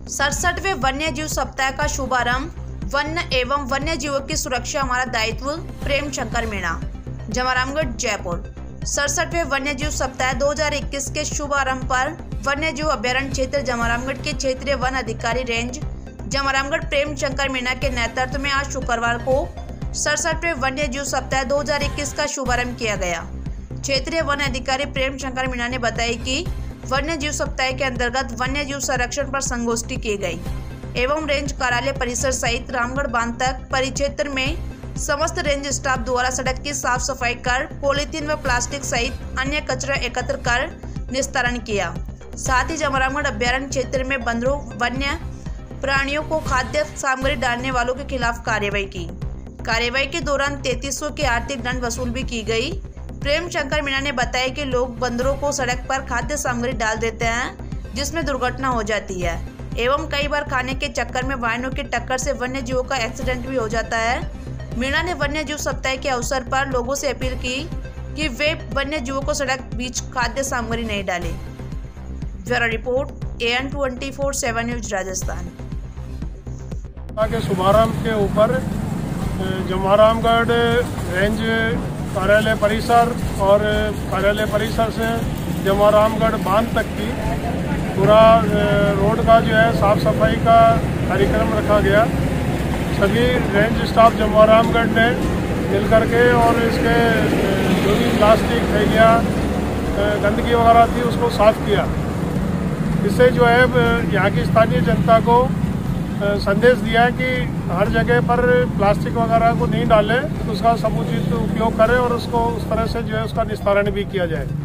67वें वन्य जीव सप्ताह का शुभारंभ वन्य एवं वन्य जीवों की सुरक्षा हमारा दायित्व प्रेम शंकर मीणा, जमारामगढ़, जयपुर। 67वें वन्य जीव सप्ताह 2021 के शुभारंभ पर वन्य जीव अभ्यारण्य क्षेत्र जमारामगढ़ के क्षेत्रीय वन अधिकारी रेंज जमारामगढ़ प्रेम शंकर मीणा के नेतृत्व में आज शुक्रवार को 67वें वन्य जीव सप्ताह 2021 का शुभारंभ किया गया। क्षेत्रीय वन अधिकारी प्रेम शंकर मीणा ने बताया कि वन्य जीव सप्ताह के अंतर्गत वन्य जीव संरक्षण पर संगोष्ठी की गई एवं रेंज कार्यालय परिसर सहित रामगढ़ बांध तक परिक्षेत्र में समस्त रेंज स्टाफ द्वारा सड़क की साफ सफाई कर पॉलीथीन व प्लास्टिक सहित अन्य कचरा एकत्र कर निस्तारण किया। साथ ही जमारामगढ़ अभ्यारण्य क्षेत्र में बंदरों वन्य प्राणियों को खाद्य सामग्री डालने वालों के खिलाफ कार्रवाई की। कार्रवाई के दौरान 3300 की आर्थिक दंड वसूल भी की गई। प्रेम शंकर मीणा ने बताया कि लोग बंदरों को सड़क पर खाद्य सामग्री डाल देते हैं जिसमें दुर्घटना हो जाती है एवं कई बार खाने के चक्कर में वाहनों की टक्कर से वन्य जीवों का एक्सीडेंट भी हो जाता है। मीणा ने वन्य जीव सप्ताह के अवसर पर लोगों से अपील की कि वे वन्य जीवों को सड़क बीच खाद्य सामग्री नहीं डालें। Bureau report AN 24/7 news Rajasthan. के शुभारंभ के ऊपर जमारामगढ़ रेंज कार्यालय परिसर और कार्यालय परिसर से जमारामगढ़ बांध तक की पूरा रोड का जो है साफ सफाई का कार्यक्रम रखा गया। सभी रेंज स्टाफ जमारामगढ़ ने मिल करके और इसके जो भी प्लास्टिक थैलियाँ गंदगी वगैरह थी उसको साफ किया। इससे जो है यहाँ की स्थानीय जनता को संदेश दिया है कि हर जगह पर प्लास्टिक वगैरह को नहीं डालें, तो उसका समुचित उपयोग करें और उसको उस तरह से जो है उसका निस्तारण भी किया जाए।